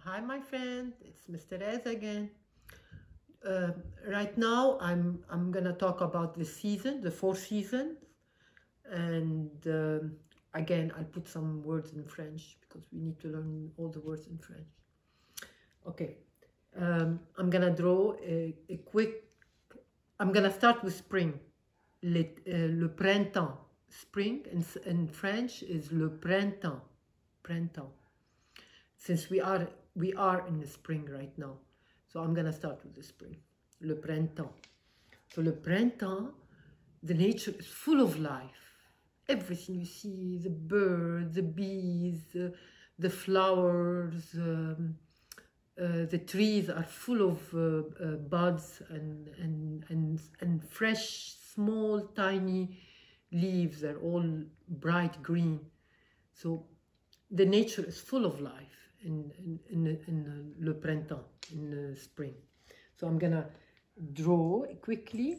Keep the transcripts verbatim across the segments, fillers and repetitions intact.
Hi, my friend. It's Mister Ez again. Uh, right now, I'm I'm gonna talk about the season, the four seasons, and um, again, I'll put some words in French because we need to learn all the words in French. Okay, um, I'm gonna draw a, a quick. I'm gonna start with spring. Le, uh, le printemps. Spring in, in French is le printemps. Printemps. Since we are we are in the spring right now, so I'm gonna start with the spring. Le printemps. So le printemps, the nature is full of life. Everything you see, the birds, the bees, uh, the flowers, um, uh, the trees are full of uh, uh, buds and, and, and, and fresh, small, tiny leaves. They're all bright green. So the nature is full of life in, in, in, in le printemps, in the spring. So I'm gonna draw quickly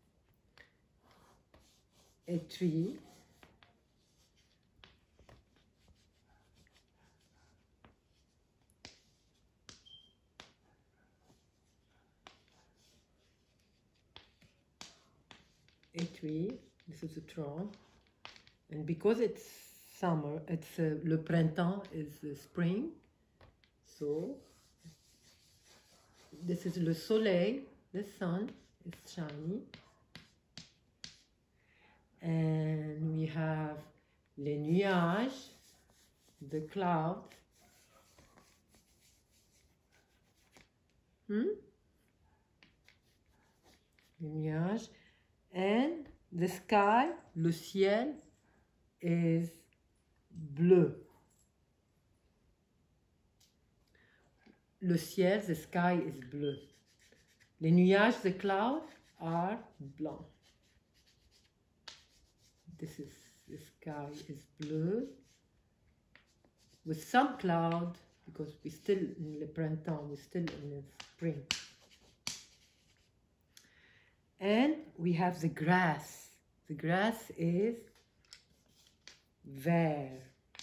a tree. A tree, this is a trunk. And because it's summer, it's uh, le printemps is uh, spring. So this is le soleil, the sun is shiny. And we have les nuages, the clouds. Hmm? Les nuages. And the sky, le ciel, is bleu. Le ciel, the sky is bleu. Les nuages, the clouds, are blanc. This is, the sky is bleu with some cloud because we're still in le printemps, we're still in the spring. And we have the grass. The grass is vert.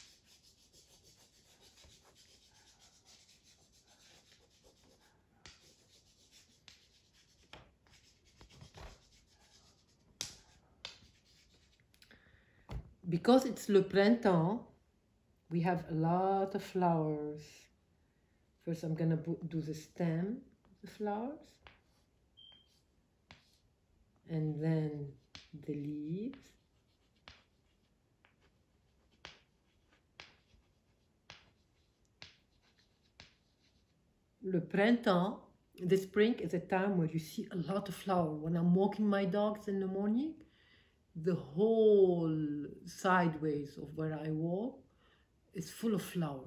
Because it's le printemps, we have a lot of flowers. First, I'm gonna do the stem of the flowers. And then the leaves. Le printemps, the spring, is a time where you see a lot of flowers. When I'm walking my dogs in the morning, the whole sideways of where I walk is full of flower.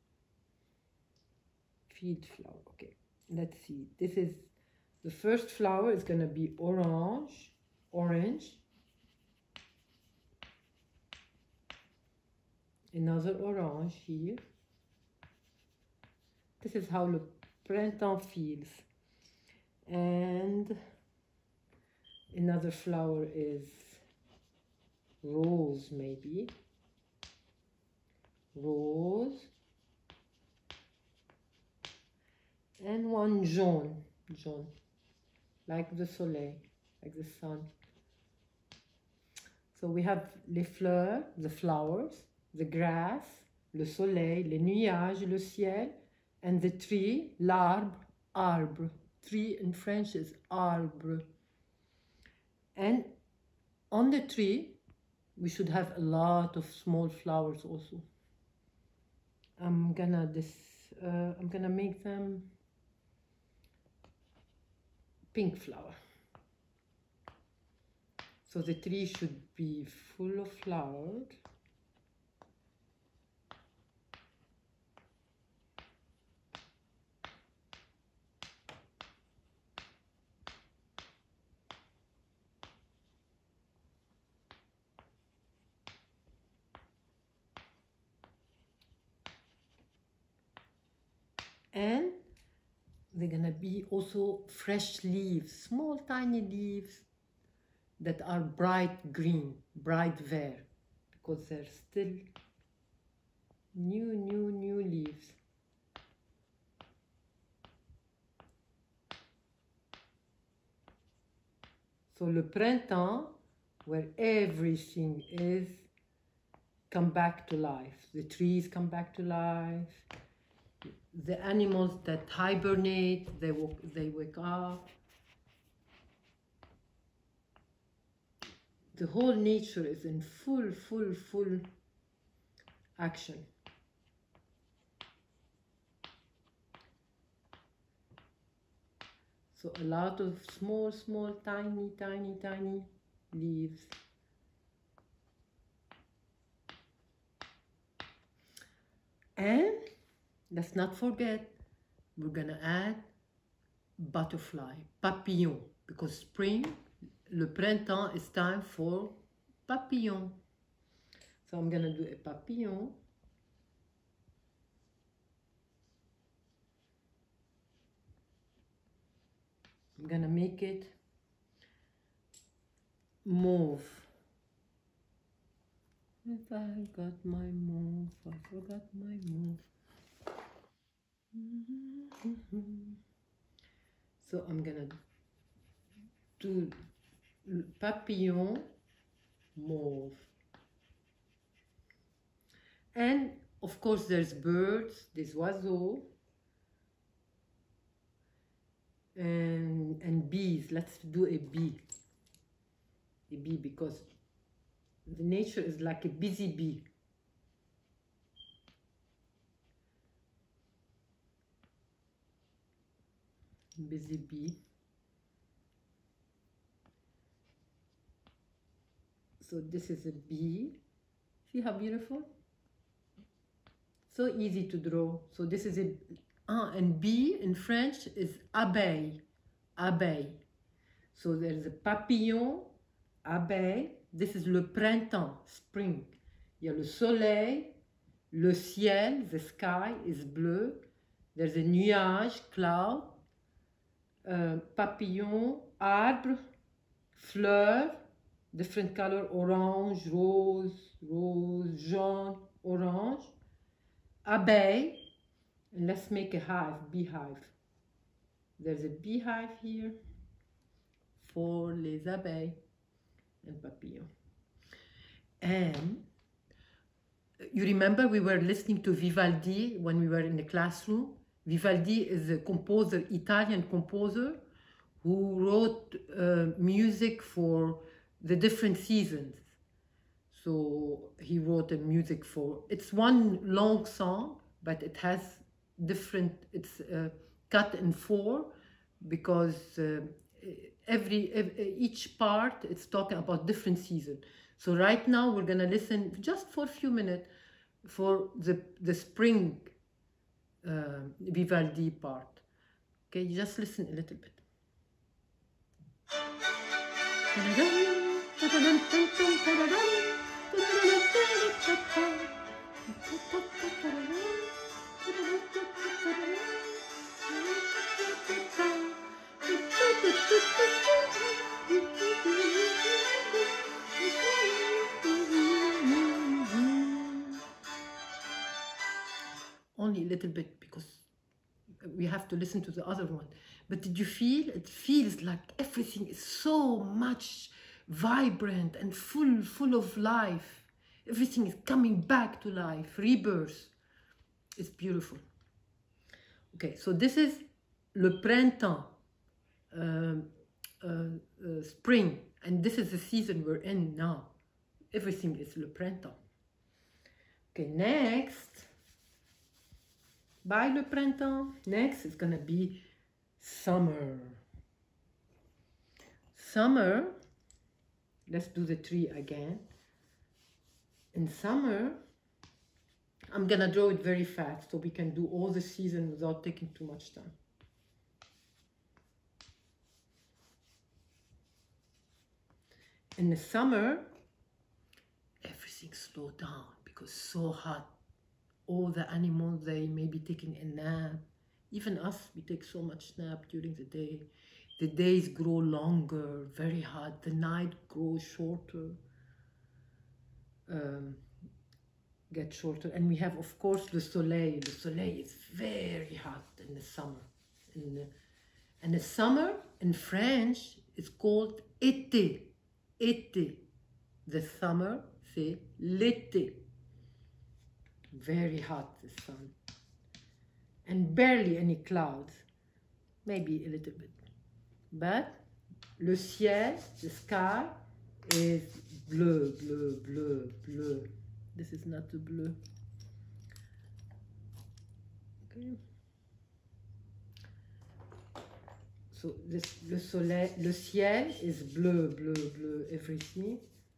Field flower. Okay, let's see. This is the first flower is gonna be orange, orange. Another orange here. This is how le printemps feels. And another flower is rose, maybe. Rose. And one jaune, jaune, like the soleil, like the sun. So we have les fleurs, the flowers, the grass, le soleil, les nuages, le ciel, and the tree, l'arbre, arbre. Tree in French is arbre. And on the tree, we should have a lot of small flowers also. I'm gonna this. Uh, I'm gonna make them pink flower. So the tree should be full of flowers. And they're gonna be also fresh leaves, small tiny leaves that are bright green, bright vert, because they're still new, new, new leaves. So le printemps, where everything is come back to life. The trees come back to life. The animals that hibernate, they wake, they wake up. The whole nature is in full, full, full action. So a lot of small, small, tiny, tiny, tiny leaves. And let's not forget, we're gonna add butterfly, papillon, because spring, le printemps is time for papillon. So I'm gonna do a papillon. I'm gonna make it mauve. If I got my mauve, I forgot my mauve. So I'm gonna do papillon mauve. And of course there's birds, there's oiseaux, and, and bees. Let's do a bee. A bee, because the nature is like a busy bee. Busy bee. So this is a bee. See how beautiful? So easy to draw. So this is a, ah, and bee in French is abeille, abeille. So there's a papillon, abeille. This is le printemps, spring. Il y a le soleil, le ciel, the sky is bleu. There's a nuage, cloud, uh, papillon, arbre, fleur, different color, orange, rose, rose, jaune, orange, abeille, and let's make a hive, beehive. There's a beehive here for les abeilles and papillons. And you remember we were listening to Vivaldi when we were in the classroom. Vivaldi is a composer, Italian composer, who wrote uh, music for the different seasons. So he wrote a music for, it's one long song, but it has different, it's uh, cut in four, because uh, every, every each part it's talking about different season. So right now we're gonna listen just for a few minutes for the the spring uh, Vivaldi part. Okay, just listen a little bit. Only a little bit, because we have to listen to the other one. But did you feel? It feels like everything is so much vibrant and full, full of life. Everything is coming back to life, rebirth. It's beautiful. Okay, so this is le printemps, uh, uh, uh, spring, and this is the season we're in now. Everything is le printemps. Okay, next, by le printemps, next is gonna be summer. Summer, let's do the tree again. In summer, I'm gonna draw it very fast so we can do all the season without taking too much time. In the summer, everything slowed down because it's so hot. All the animals, they may be taking a nap. Even us, we take so much nap during the day. The days grow longer, very hot. The night grows shorter, um, get shorter. And we have, of course, le soleil. Le soleil is very hot in the summer. In the, and the summer in French is called été. Été. The summer, c'est l'été. Very hot, the sun. And barely any clouds. Maybe a little bit. But le ciel, the sky, is bleu, bleu, bleu, bleu. This is not the bleu. Okay. So this, le soleil, le ciel is bleu, bleu, bleu, everything.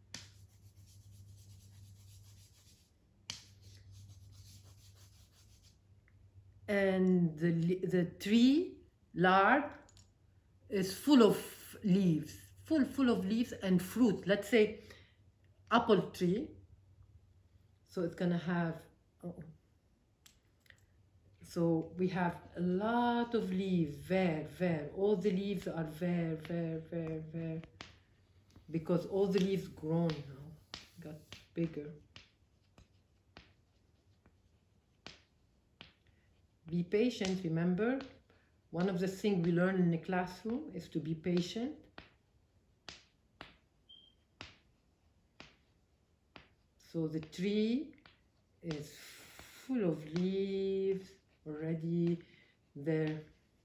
And the, the tree, l'arbre, is full of leaves, full, full of leaves and fruit. Let's say apple tree. So it's gonna have, oh, so we have a lot of leaves, vert, vert. All the leaves are vert, vert, vert, vert. Because all the leaves grown now, got bigger. Be patient, remember. One of the things we learn in the classroom is to be patient. So the tree is full of leaves already. The,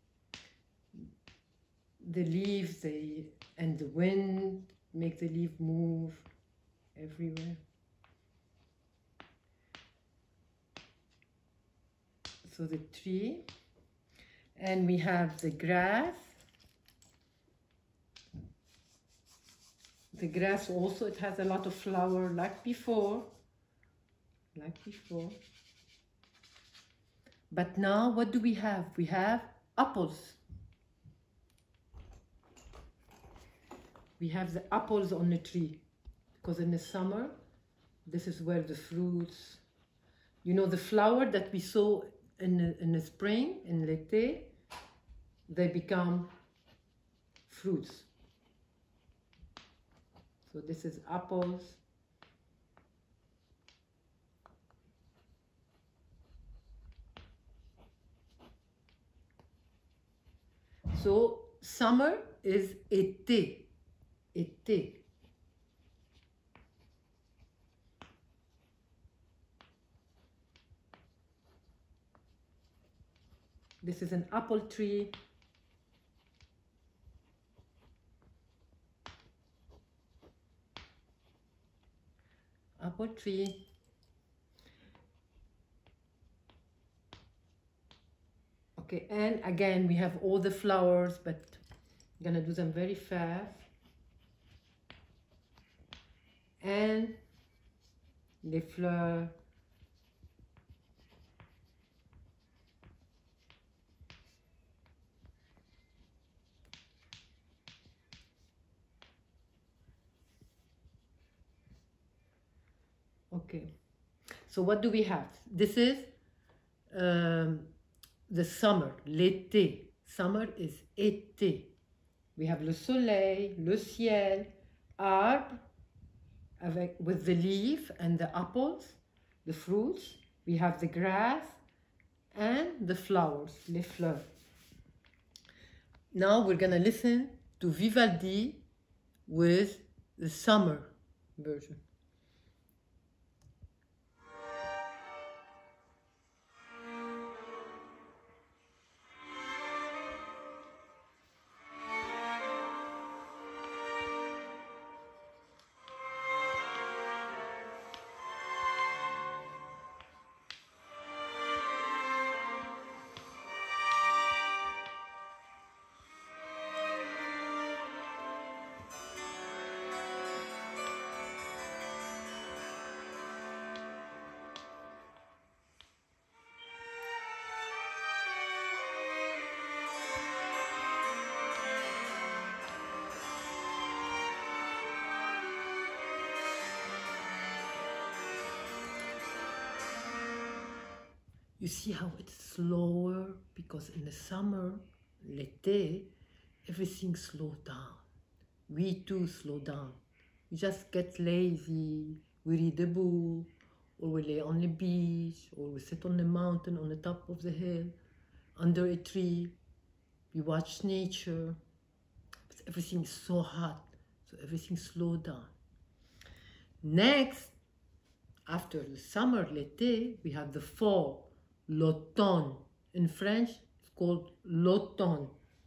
the leaves they, and the wind make the leaf move everywhere. So the tree, and we have the grass. The grass also, it has a lot of flower like before, like before. But now what do we have? We have apples. We have the apples on the tree, because in the summer, this is where the fruits, you know, the flower that we saw in the, in the spring, in l'été, they become fruits. So this is apples. So summer is été, été. This is an apple tree. Apple tree. Okay, and again we have all the flowers, but I'm gonna do them very fast. And les fleurs. Okay, so what do we have? This is um, the summer, l'été. Summer is été. We have le soleil, le ciel, arbre, avec, with the leaf and the apples, the fruits. We have the grass and the flowers, les fleurs. Now we're gonna listen to Vivaldi with the summer version. You see how it's slower, because in the summer, l'été, everything slows down. We too slow down. We just get lazy, we read a book, or we lay on the beach, or we sit on the mountain, on the top of the hill, under a tree. We watch nature. But everything is so hot, so everything slowed down. Next, after the summer, l'été, we have the fall, l'automne. In French, it's called l'automne.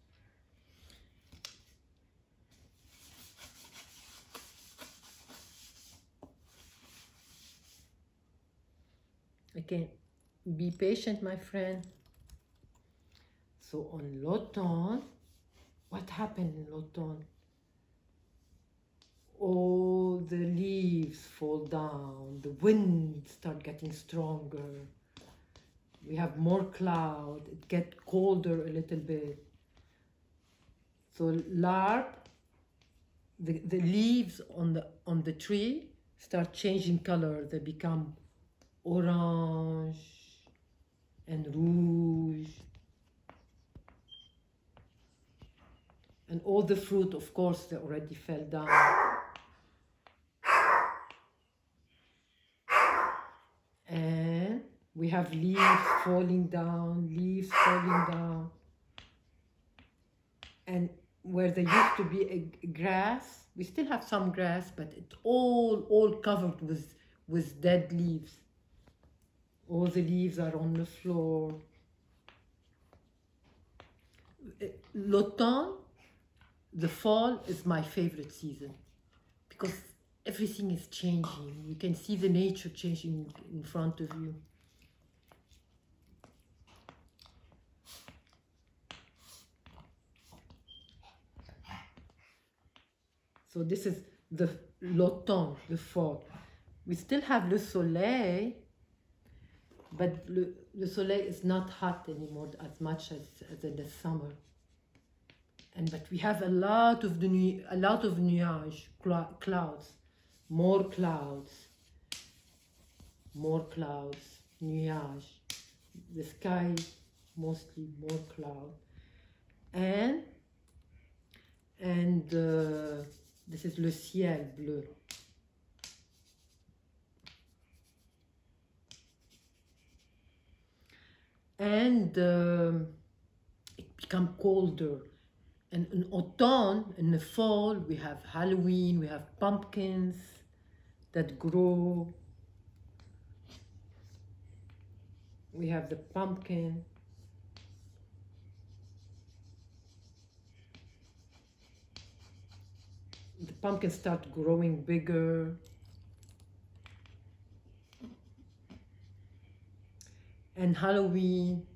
Okay, be patient, my friend. So on l'automne, what happened in l'automne? All the leaves fall down, the wind start getting stronger, we have more cloud, it gets colder a little bit. So l'arbre, the, the leaves on the, on the tree start changing color, they become orange and rouge. And all the fruit, of course, they already fell down. And we have leaves falling down, leaves falling down. And where there used to be a grass, we still have some grass, but it's all, all covered with, with dead leaves. All the leaves are on the floor. L'automne, the fall, is my favorite season because everything is changing. You can see the nature changing in front of you. So this is the l'automne, the fall. We still have le soleil, but le, le soleil is not hot anymore as much as, as in the summer. And but we have a lot of the a lot of nuages, clouds, more clouds, more clouds, nuages. The sky mostly more cloud, and and uh, this is le ciel bleu. And um, it becomes colder. And in autumn, in the fall, we have Halloween, we have pumpkins that grow. We have the pumpkin. The pumpkins start growing bigger. And Halloween,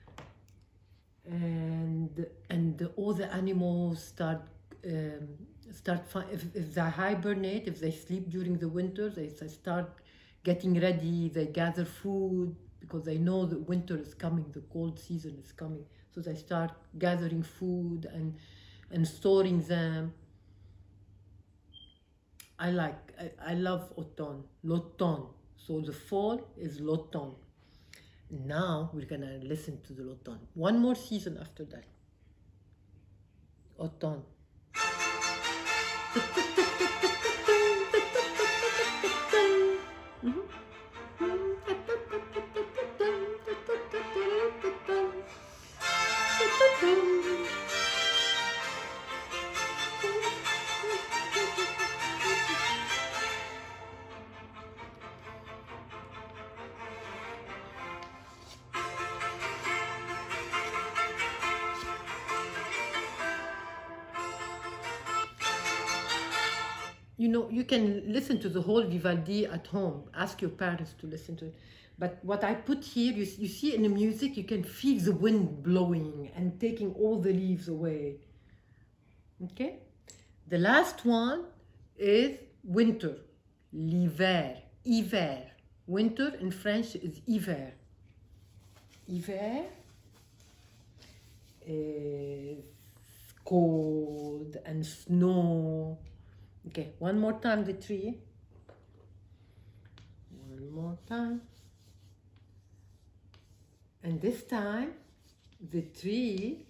and and all the animals start um, start if, if they hibernate, if they sleep during the winter, they, they start getting ready. They gather food because they know the winter is coming, the cold season is coming. So they start gathering food and and storing them. I like I, I love autumn, l'automne. So the fall is l'automne. Now we're gonna listen to the l'automne. One more season after that. Autumn. You know, you can listen to the whole Vivaldi at home. Ask your parents to listen to it. But what I put here, you, you see in the music, you can feel the wind blowing and taking all the leaves away. Okay? The last one is winter, l'hiver, hiver. Winter in French is hiver. Hiver is cold and snow. Okay, one more time the tree. One more time. And this time, the tree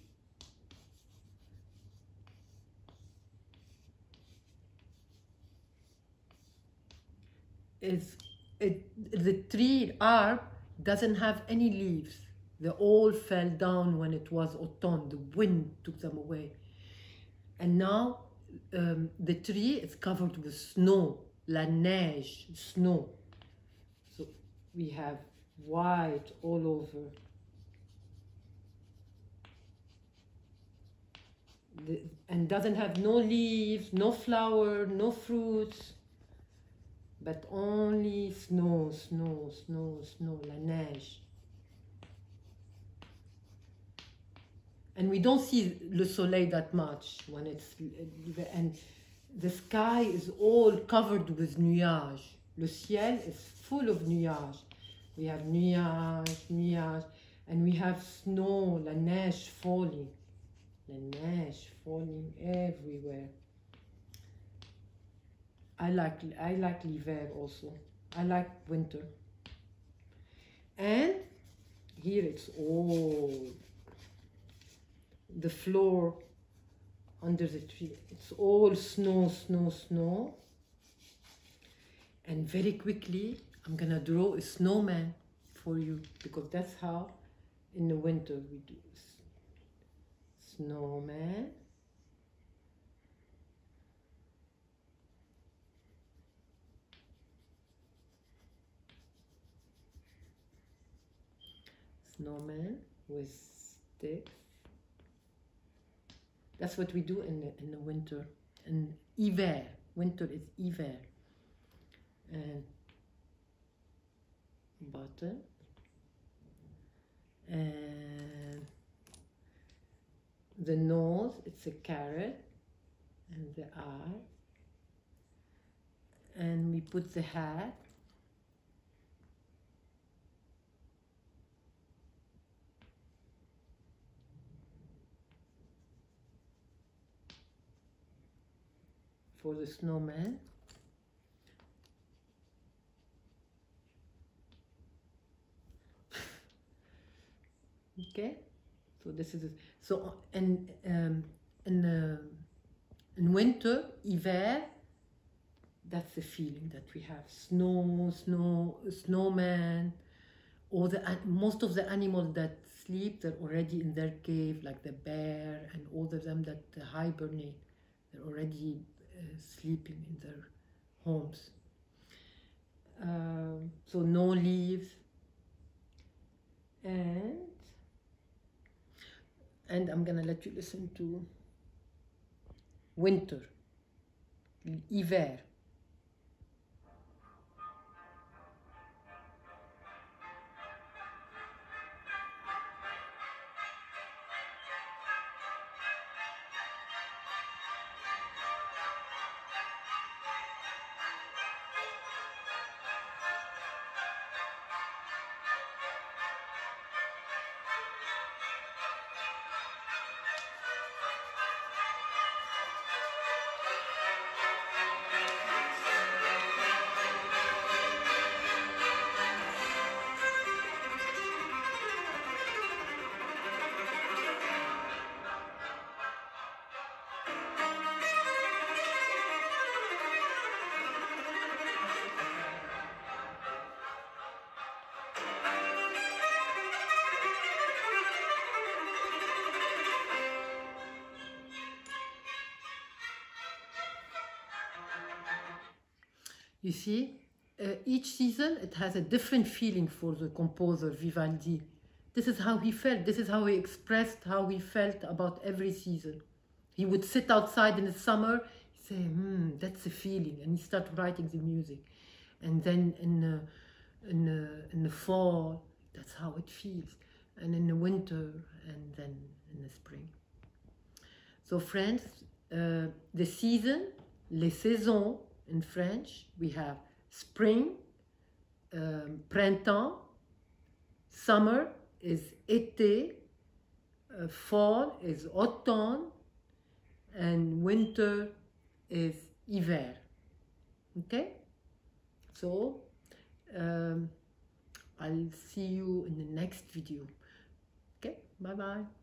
is, it, the tree arm doesn't have any leaves. They all fell down when it was autumn. The wind took them away. And now um, the tree is covered with snow, la neige, snow. So we have white all over. The, and doesn't have no leaves, no flower, no fruits, but only snow, snow, snow, snow, la neige. And we don't see le soleil that much when it's, and the sky is all covered with nuages. Le ciel is full of nuages. We have nuages, nuages, and we have snow, la neige falling. La neige falling everywhere. I like, I like l'hiver also. I like winter. And here it's all the floor under the tree. It's all snow, snow, snow. And very quickly, I'm gonna draw a snowman for you, because that's how in the winter we do snowman. Snowman with sticks. That's what we do in the, in the winter. And hiver, winter is hiver. And button. And the nose, it's a carrot. And the eye. And we put the hat. For the snowman. Okay, so this is it. So and um, in uh, in winter, hiver, that's the feeling that we have. Snow, snow, snowman. All the most of the animals that sleep, they're already in their cave, like the bear and all of them that hibernate. They're already uh, sleeping in their homes. Um, so no leaves. And and I'm gonna let you listen to winter, hiver. You see, uh, each season it has a different feeling for the composer Vivaldi. This is how he felt. This is how he expressed how he felt about every season. He would sit outside in the summer, say, hmm, that's the feeling, and he start writing the music. And then in the, in the, in the fall, that's how it feels. And in the winter, and then in the spring. So friends, uh, the season, les saisons, in French, we have spring, um, printemps, summer is été, uh, fall is automne, and winter is hiver. Okay? So, um, I'll see you in the next video. Okay? Bye-bye.